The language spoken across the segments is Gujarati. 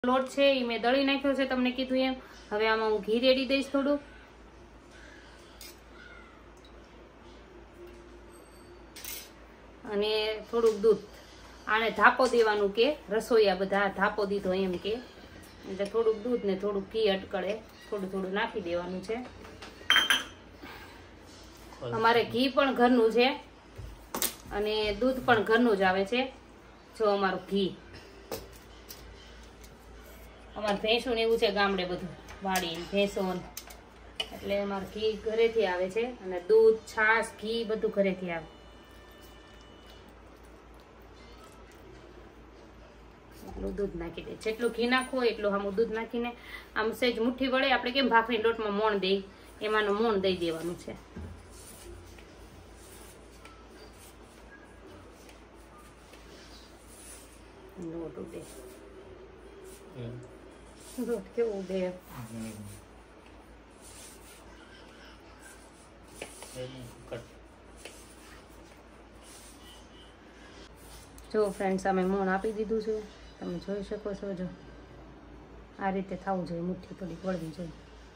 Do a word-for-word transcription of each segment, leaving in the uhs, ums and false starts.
લોટ છે એ મેં દળી નાખ્યો છે તમને કીધું એમ। હવે આમાં હું ઘી રેડી દઈશ થોડું, અને થોડુંક દૂધ। આને ધાપો દેવાનું કે રસોઈયા બધા ધાપો દીધો એમ કે, એટલે થોડુંક દૂધ ને થોડુંક ઘી અટકળે થોડું થોડું નાખી દેવાનું છે। અમારે ઘી પણ ઘરનું છે અને દૂધ પણ ઘરનું જ આવે છે। જો અમારું ઘી, અમારે ભેંસું ને એવું છે ગામડે બધું વાડી ભેંસો, એટલે અમારે ઘી ઘરેથી આવે છે અને દૂધ છાશ ઘી બધું ઘરેથી આવે। એટલું દૂધ નાખી દે, જેટલું ઘી નાખવું હોય એટલું આમ દૂધ નાખીને આમ સહેજ મુઠ્ઠી વડે આપણે કેમ ભાખરી લોટમાં મોણ દઈ એમાંનું મોણ દઈ દેવાનું છે। લોટ ઉડે, લોટ કેવું ઉડે। જો ફ્રેન્ડ્સ અમે મોણ આપી દીધું છે, તમે જોઈ શકો છો। જો આ રીતે થવું જોઈએ, મુઠ્ઠી થોડીક વળવી જોઈએ,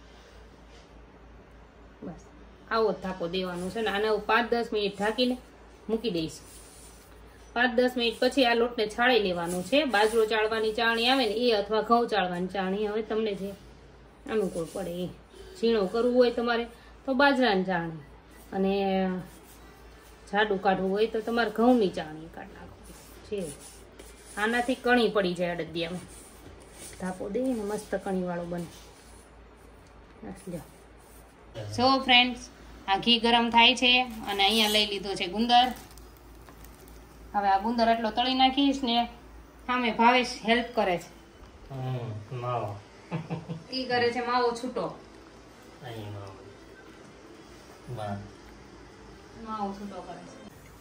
બસ આવો જ ધાપો દેવાનો છે ને। આને હું પાંચ દસ મિનિટ ઢાંકીને મૂકી દઈશ। પાંચ દસ મિનિટ પછી આ લોટને છાળી લેવાનું છે। બાજરો ચાળવાની ચાળણી આવે ને એ, અથવા ઘઉં ચાળવાની ચાળણી, હવે તમને જે અનુકૂળ પડે એ। ઝીણો કરવું હોય તમારે તો બાજરાની ચાળણી, અને જાડું કાઢવું હોય તો તમારે ઘઉંની ચાળણી કાઢ નાખવાની છે। આનાથી કણી પડી જાય અડદિયામાં, ધાપો દઈએ ને મસ્ત કણી વાળો બને। જો ફ્રેન્ડ્સ આ ઘી ગરમ થાય છે અને અહીંયા લઈ લીધો છે ગુંદર। હવે આ ગુંદર એટલો તળી નાખીશ ને, સામે ભાવેશ હેલ્પ કરે છે, માવો ઈ કરે છે માવો છૂટો, માવો છૂટો કરે છે।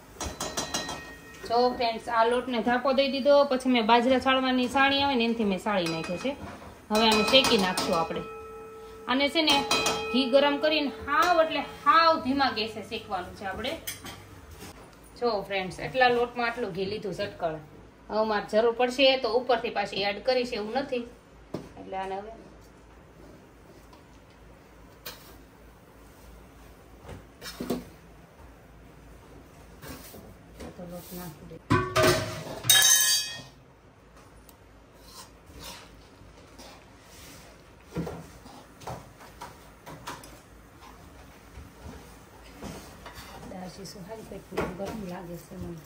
જો ફ્રેન્ડ્સ આ લોટને ધાપો દઈ દીધો, પછી મેં બાજરા છાળવાની સાણી આવે ને એનાથી મેં સાળી નાખ્યો છે। હવે આને શેકી નાખશું આપણે। આને છે ને ઘી ગરમ કરીને હાવ એટલે હાવ ધીમા ગેસે શેકવાનું છે આપણે। જો ફ્રેન્ડ્સ એટલા લોટમાં આટલું ઘી લીધું સટકળ, હવે મારે જરૂર પડશે તો ઉપરથી પાછી એડ કરીશ, એવું નથી। એટલે આને હવે તો લોટ નાખી દે। દાજી સુહારી પેટમાં ગરમ લાગે છે મને।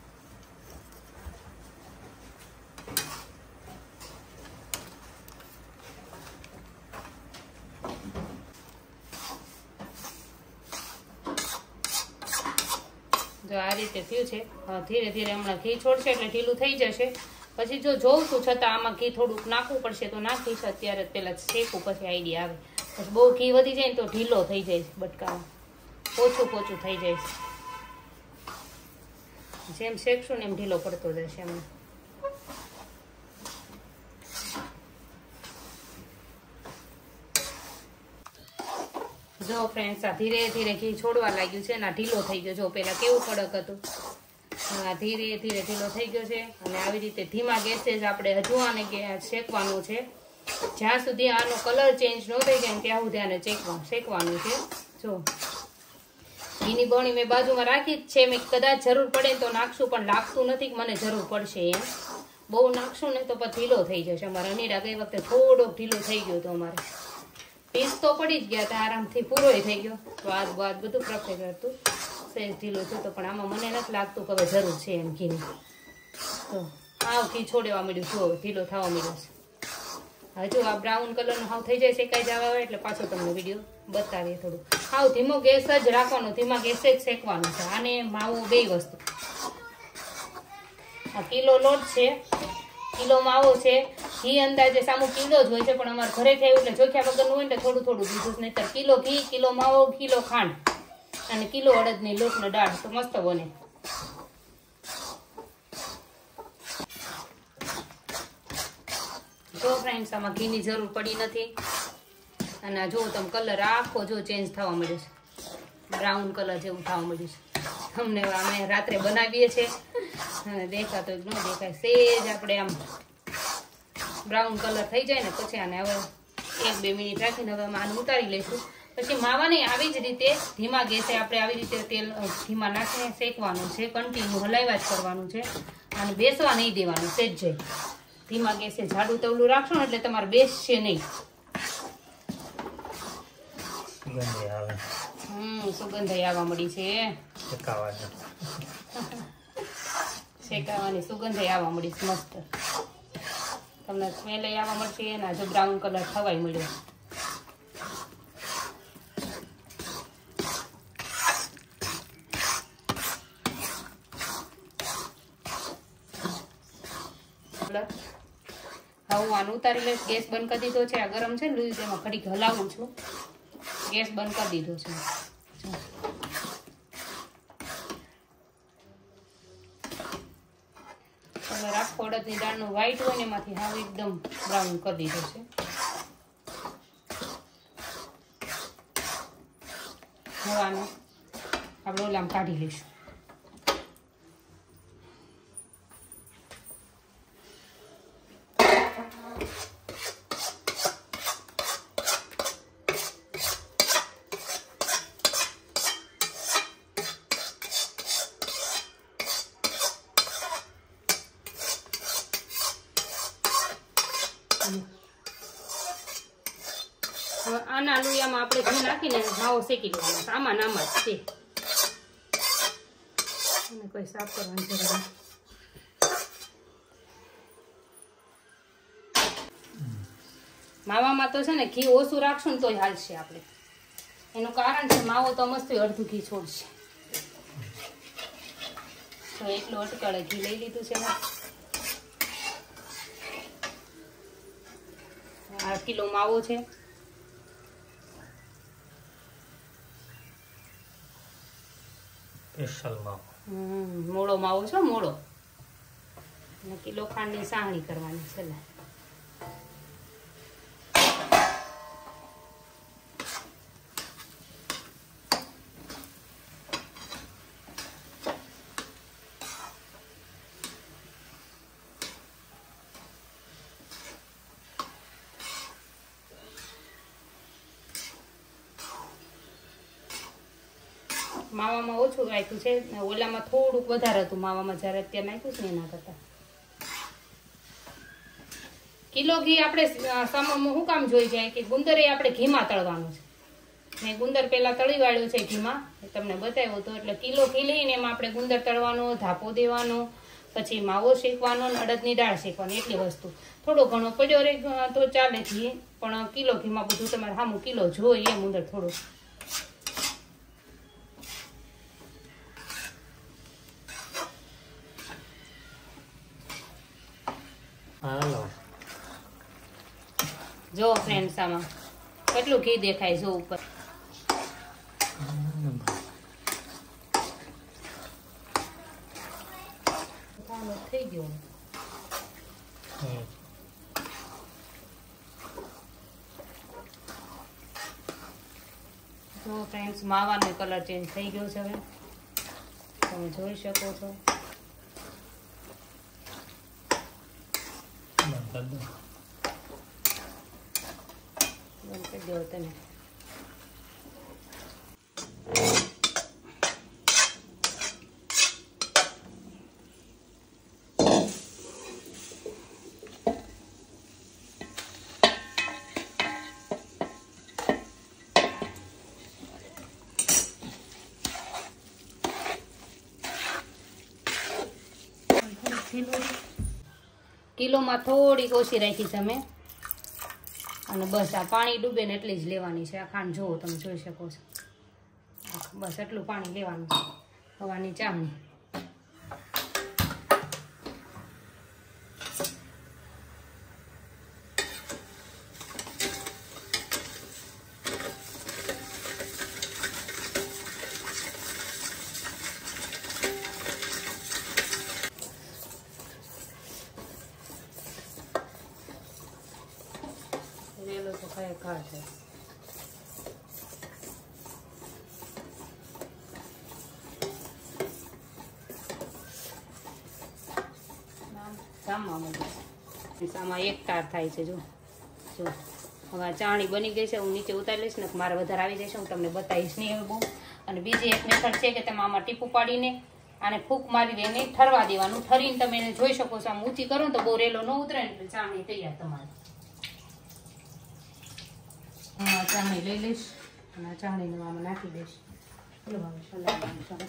જો આ રીતે થયું છે, ધીરે ધીરે હમણાં ઘી છોડશે એટલે ઢીલું થઈ જશે। પછી જો જોઉં છું છતાં આમાં ઘી થોડુંક નાખવું પડશે તો નાખીશ, અત્યારે પેલા શેકું પછી આઈડિયા આવે। પછી બહુ ઘી વધી જાય ને તો ઢીલો થઈ જાય બટકામાં, ઓછું પોચું થઈ જાય, જેમ શેકશું ને એમ ઢીલો પડતો જશે એમ। જો ફ્રેન્ડ્સ આ ધીરે ધીરે ઘી છોડવા લાગ્યું છે ને, આ ઢીલો થઈ ગયો। જો પેલા કેવું કડક હતું, આ ધીરે ધીરે ઢીલો થઈ ગયો છે। અને આવી રીતે ધીમા ગેસે જ આપણે હજુ આને શેકવાનું છે, જ્યાં સુધી આનો કલર ચેન્જ ન થઈ જાય ત્યાં સુધી આને શેકવાનું છે। જો ઘીની બરણી મેં બાજુમાં રાખી જ છે, મેં કદાચ જરૂર પડે તો નાખશું, પણ લાગતું નથી કે મને જરૂર પડશે એમ। બહુ નાખશું ને તો પછી ઢીલો થઈ જશે। અમારે અનીરા ગઈ વખતે થોડોક ઢીલો થઈ ગયો તો, અમારે પીસ તો પડી જ ગયા હતા, આરામથી પૂરો થઈ ગયો, તો આજ બાદ બધું પરફેક્ટ હતું, સહેજ ઢીલો થતો, પણ આમાં મને નથી લાગતું કે હવે જરૂર છે એમ ઘીની। તો આવ ઘી છોડવા મળ્યું, જો ઢીલો થવા મળ્યો છે। હજુ આ બ્રાઉન કલરનું હાવ થઈ જાય, શેકાઈ જવા આવે એટલે પાછો તમને વિડીયો બતાવીએ થોડું। હાવ ધીમો ગેસ જ રાખવાનો, ધીમા ગેસે જ શેકવાનું છે આને, માવો બે વસ્તુ। આ કિલો લોટ છે, કિલો માવો છે, ઘી અંદાજે સામું કિલો જ હોય છે, પણ અમારે ઘરે થયું એટલે જોખ્યા વગરનું હોય ને થોડું થોડું દીધું, નહીતર કિલો ઘી, કિલો માવો, કિલો ખાંડ અને કિલો અડદની લોટનો દાળ તો મસ્ત બને। જો ફ્રેન્ડ્સ આમાં ઘીની જરૂર પડી નથી, અને જો તમે કલર આખો જો ચેન્જ થવા મળ્યો છે, બ્રાઉન કલર જેવું થવા મળ્યું છે। તમને અમે રાત્રે બનાવીએ છીએ, દેખાતો ન દેખાય, સેજ આપણે આમ બ્રાઉન કલર થઈ જાય ને પછી આને હવે એક બે મિનિટ રાખીને હવે આને ઉતારી લઈશું. પછી માવાને આવી જ રીતે ધીમા ગેસે આપણે આવી રીતે તેલ ધીમા નાખીને શેકવાનું છે. કન્ટિન્યુ હલાવ્યા જ કરવાનું છે અને બેસવા નહીં દેવાનું. સેજ જાય ધીમા ગેસે જાડું તવલું રાખશો ને એટલે તમારે બેસશે નહીં. હમ સુગંધ આવવા મળી છે. શેકાવાની સુગંધ આવવા મળી છે મસ્ત. તમને સ્મેલ આવવા મળશે એના જો બ્રાઉન કલર થવાય મળ્યો. હવે હું આનું ઉતારી લઈશ. ગેસ બંધ કરી દીધો છે. આ ગરમ છે ને તેમાં ઘડીક હલાવું છું. ગેસ બંધ કરી દીધો છે. હવે રાખો અડદની દાળનું વ્હાઈટ હોય ને એમાંથી હાવ એકદમ બ્રાઉન કરી દીધો છે. હવે આને આપણે ઓલામાં કાઢી લઈશું. હવે આના લુયામાં આપણે ઘી નાખીને માવો શેકી લેવાનો. આમાં નામાં જ છે. અને કોઈ સાફ કરવાની જરૂર નથી. માવામાં તો છે ને ઘી ઓછું રાખશું ને તોય હાલશે આપણે. એનું કારણ છે માવો તો મસ્ત અડધું ઘી છોડશે. તો એટલું અટકળે ઘી લઈ લીધું છે. આ કિલો માવો છે. સ્પેશિયલ માવો. હમ મોળો માવો છે. મોળો અને કિલો ખાંડની સાહણી કરવાની છે. માવામાં ઓછું રાખ્યું છે. ઓલામાં થોડુંક વધારે હતું માવામાં જ્યારે અત્યારે નાખ્યું છે ને એના કરતા. કિલો ઘી આપણે સમમાં શું કામ જોઈ જાય કે ગુંદર એ આપણે ઘીમાં તળવાનું છે. મેં ગુંદર પેલા તળી વાળ્યો છે ઘીમાં, તમને બતાવ્યો હતો. એટલે કિલો ઘી લઈને એમાં આપણે ગુંદર તળવાનો, ધાપો દેવાનો, પછી માવો શેકવાનો, અડદની દાળ શેકવાની, એટલી વસ્તુ. થોડો ઘણો પડ્યો રે તો ચાલે ઘી, પણ કિલો ઘીમાં બધું તમારે સામું કિલો જોઈએ એમ અંદર થોડું. જો ફ્રેન્ડ્સ આમાં કેટલું ઘી દેખાય જો ઉપર. થઈ ગયો. જો ફ્રેન્ડ્સ માવાનો કલર ચેન્જ થઈ ગયો છે. હવે તમે જોઈ શકો છો. બંધ કરી દો તમે. કિલોમાં થોડીક ઓછી રાખી છે અમે. અને બસ આ પાણી ડૂબે ને એટલી જ લેવાની છે. આ ખાંડ જોવો તમે જોઈ શકો છો. બસ એટલું પાણી લેવાનું છે. હવાની ચામણી. રેલો તો ખરેખર છે. જામવા માંડ્યું. આમાં એક તાર થાય છે જો જો હવે ચાણી બની ગઈ છે. હું નીચે ઉતારી લઈશ ને મારે વધારે આવી જશે, હું તમને બતાવીશ નહીં હવે બહુ. અને બીજી એક મેથડ છે કે તમે આમાં ટીપું પાડીને આને ફૂંક મારી દઈને ઠરવા દેવાનું. ઠરીને તમે એને જોઈ શકો છો. આમ ઊંચી કરો ને તો બહુ રેલો ન ઉતરે ને એટલે ચાણી તૈયાર તમારે. હા ચાણી લઈ લઈશ અને આ ચાણીને આમાં નાખી દઈશ. લો હવે સલાડવાનું સરસ.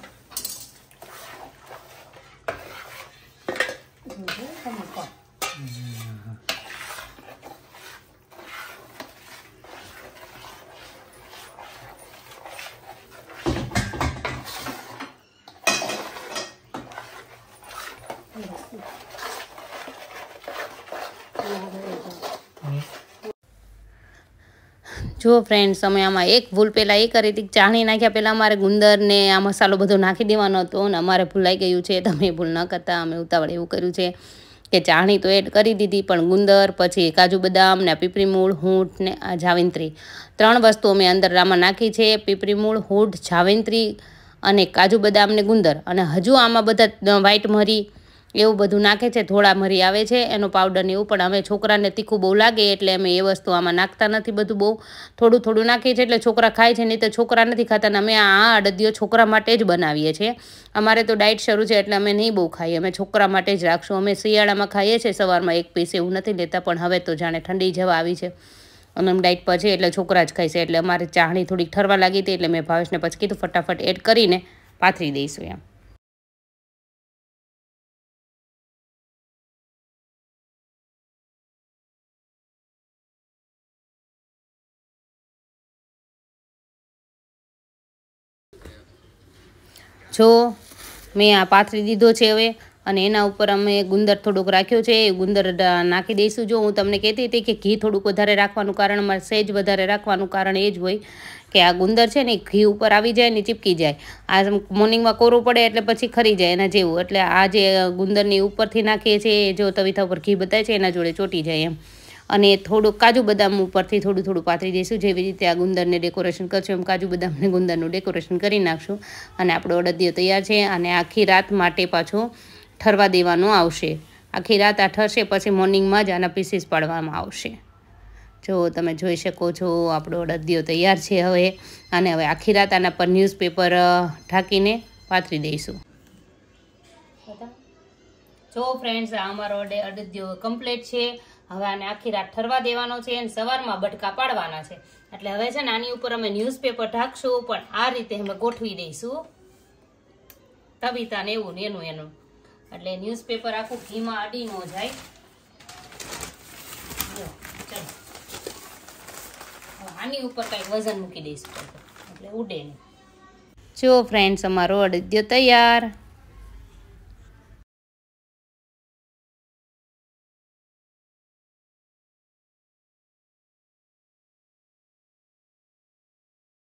તમે કહો. જો ફ્રેન્ડ્સ અમે આમાં એક ભૂલ પહેલાં એ કરી હતી, ચાણી નાખ્યા પહેલાં અમારે ગુંદર ને આ મસાલો બધો નાખી દેવાનો હતો અને અમારે ભૂલાઈ ગયું છે. તમે ભૂલ ન કરતા, અમે ઉતાવળ એવું કર્યું છે કે ચાણી તો એડ કરી દીધી પણ ગુંદર પછી કાજુ બદામ ને પીપરી મૂળ હૂંઠ ને આ જાવિંત્રી ત્રણ વસ્તુ અમે અંદર આમાં નાખી છે. પીપરી મૂળ હૂંઠ જાવિંત્રી અને કાજુ બદામ ને ગુંદર. અને હજુ આમાં બધા વ્હાઈટ મરી એવું બધું નાખે છે. થોડા મરી આવે છે એનો પાવડર ને એવું, પણ અમે છોકરાને તીખું બહુ લાગે એટલે અમે એ વસ્તુ આમાં નાખતા નથી. બધું બહુ થોડું થોડું નાખીએ છીએ એટલે છોકરા ખાય છે, નહીં તો છોકરા નથી ખાતા. ને અમે આ અડદિયો છોકરા માટે જ બનાવીએ છીએ. અમારે તો ડાયટ શરૂ છે એટલે અમે નહીં બહુ ખાઈએ, અમે છોકરા માટે જ રાખશું. અમે શિયાળામાં ખાઈએ છીએ સવારમાં એક પીસ, એવું નથી લેતા. પણ હવે તો જાણે ઠંડી જવા આવી છે અને અમે ડાયટ પર છે એટલે છોકરા જ ખાય છે. એટલે અમારે ચાણી થોડીક ઠરવા લાગી હતી એટલે મેં ભાવેશને પછી કીધું ફટાફટ એડ કરીને પાથરી દઈશું એમ. જો મેં આ પાથરી દીધો છે હવે, અને એના ઉપર અમે ગુંદર થોડુંક રાખ્યો છે. એ ગુંદર નાખી દઈશું. જો હું તમને કહેતી હતી કે ઘી થોડુંક વધારે રાખવાનું કારણ, અમારે સહેજ વધારે રાખવાનું કારણ એ જ હોય કે આ ગુંદર છે ને ઘી ઉપર આવી જાય ને ચીપકી જાય. આ મોર્નિંગમાં કોરું પડે એટલે પછી ખરી જાય એના જેવું. એટલે આ જે ગુંદરની ઉપરથી નાખીએ છીએ, જો તવીથા ઉપર ઘી બતાય છે એના જોડે ચોટી જાય એમ. અને થોડુંક કાજુ બદામ ઉપરથી થોડું થોડું પાથરી દઈશું. જેવી રીતે આ ગુંદરને ડેકોરેશન કરશું એમ કાજુ બદામને ગુંદરનું ડેકોરેશન કરી નાખશું. અને આપણો અડદિયો તૈયાર છે. અને આખી રાત માટે પાછું ઠરવા દેવાનું આવશે. આખી રાત આ ઠરશે પછી મોર્નિંગમાં જ આના પીસીસ પાડવામાં આવશે. જો તમે જોઈ શકો છો આપણો અડદિયો તૈયાર છે હવે. અને હવે આખી રાત આના પર ન્યૂઝપેપર ઢાંકીને પાથરી દઈશું. જો ફ્રેન્ડ્સ આ અમારો અડદિયો કમ્પ્લીટ છે. હવે આને આખી રાત ઠરવા દેવાનો છે અને સવારમાં બટકા પાડવાના છે. એટલે હવે છે ને આની ઉપર અમે ન્યૂઝપેપર ઢાંકશું, પણ આ રીતે અમે ગોઠવી દઈશું તવીતા ને એવું ને એનું એનું. એટલે ન્યૂઝપેપર આખું ઘીમાં અડી ન જાય. ચલો આની ઉપર કઈ વજન મૂકી દઈશું એટલે ઉડે નહીં. જો ફ્રેન્ડ્સ અમારો અડદિયો તૈયાર.